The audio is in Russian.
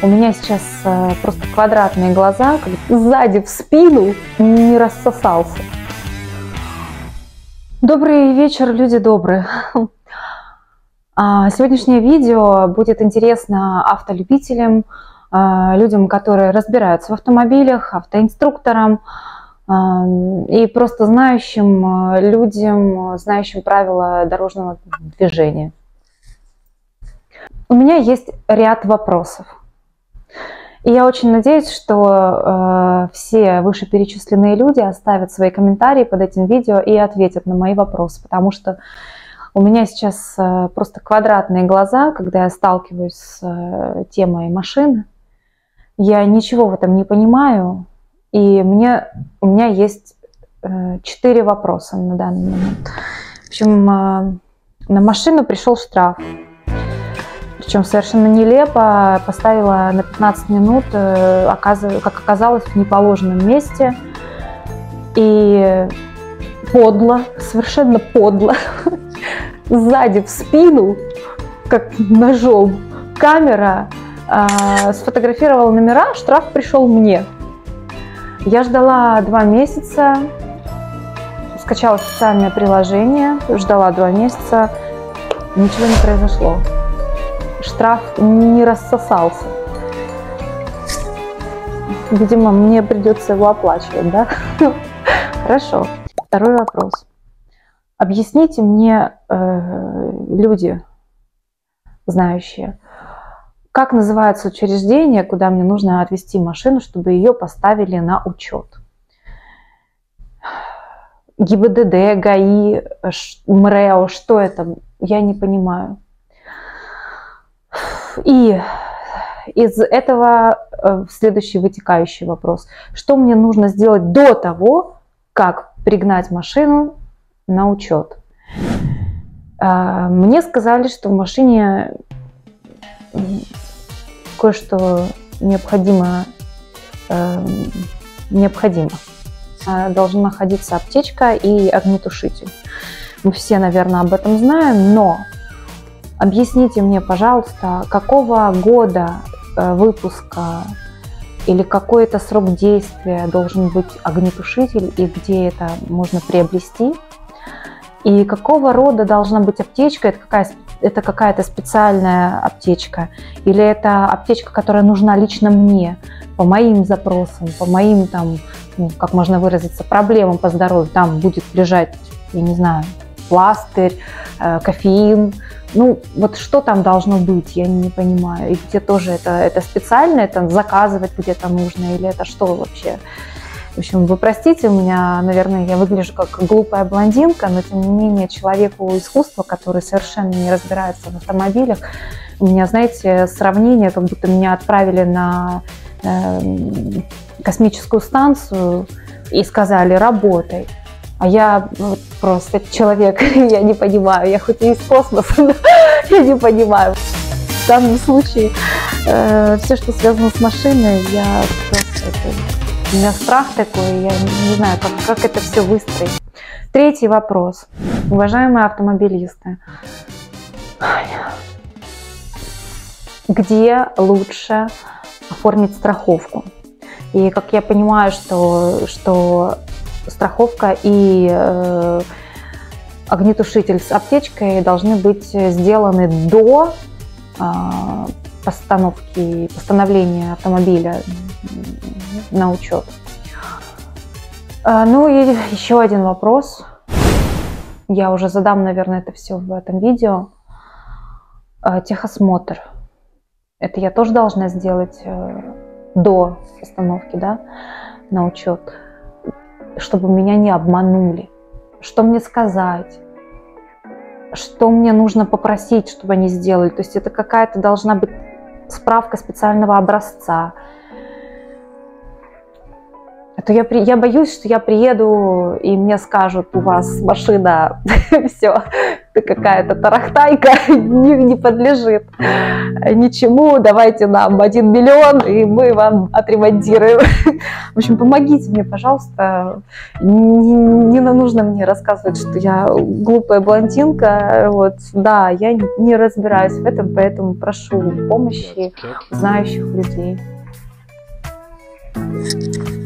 У меня сейчас просто квадратные глаза, как сзади в спину не рассосался. Добрый вечер, люди добрые. Сегодняшнее видео будет интересно автолюбителям, людям, которые разбираются в автомобилях, автоинструкторам и просто знающим людям, знающим правила дорожного движения. У меня есть ряд вопросов. И я очень надеюсь, что все вышеперечисленные люди оставят свои комментарии под этим видео и ответят на мои вопросы, потому что у меня сейчас просто квадратные глаза, когда я сталкиваюсь с темой машин. Я ничего в этом не понимаю, и у меня есть 4 вопроса на данный момент. В общем, на машину пришел штраф. Причем совершенно нелепо, поставила на 15 минут, как оказалось, в неположенном месте. И подло, совершенно подло, сзади в спину, как ножом, камера сфотографировала номера, штраф пришел мне. Я ждала 2 месяца, скачала специальное приложение, ждала 2 месяца, ничего не произошло. Штраф не рассосался. Видимо, мне придется его оплачивать, да? Хорошо. Второй вопрос. Объясните мне, люди, знающие, как называется учреждение, куда мне нужно отвезти машину, чтобы ее поставили на учет? ГИБДД, ГАИ, МРЭО, что это? Я не понимаю. И из этого следующий вытекающий вопрос. Что мне нужно сделать до того, как пригнать машину на учет? Мне сказали, что в машине кое-что необходимо. Должна находиться аптечка и огнетушитель. Мы все, наверное, об этом знаем, но объясните мне, пожалуйста, какого года выпуска или какой это срок действия должен быть огнетушитель и где это можно приобрести? И какого рода должна быть аптечка? Это какая-то специальная аптечка? Или это аптечка, которая нужна лично мне, по моим запросам, по моим, там, как можно выразиться, проблемам по здоровью? Там будет лежать, я не знаю, пластырь, кофеин. Ну, вот что там должно быть, я не понимаю. И где тоже это специально, это заказывать где-то нужно, или это что вообще? В общем, вы простите меня, наверное, я выгляжу как глупая блондинка, но тем не менее человеку искусства, который совершенно не разбирается в автомобилях, у меня, знаете, сравнение, как будто меня отправили на космическую станцию и сказали: работай. А я вот просто человек, я не понимаю, я хоть и из космоса, но я не понимаю. В данном случае все, что связано с машиной, у меня страх такой, я не знаю, как это все выстроить. Третий вопрос. Уважаемые автомобилисты, где лучше оформить страховку? И как я понимаю, что страховка и огнетушитель с аптечкой должны быть сделаны до постановления автомобиля на учет. Ну и еще один вопрос. Я уже задам, наверное, это все в этом видео. Техосмотр. Это я тоже должна сделать до постановки, да, на учет, чтобы меня не обманули. Что мне сказать? Что мне нужно попросить, чтобы они сделали? То есть это какая-то должна быть справка специального образца. А то я боюсь, что я приеду, и мне скажут: у вас машина, все, ты какая-то тарахтайка, не подлежит ничему, давайте нам 1 миллион, и мы вам отремонтируем. В общем, помогите мне, пожалуйста. Не нужно мне рассказывать, что я глупая блондинка. Вот, да, я не разбираюсь в этом, поэтому прошу помощи знающих людей.